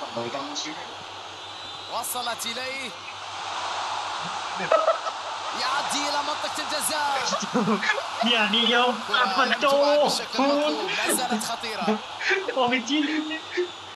وصلت إليه، يعدي إلى منطقة الجزاء. يعني يوم كرة لم أفنتو تعد بالشكل المطلوب، لا زالت خطيرة.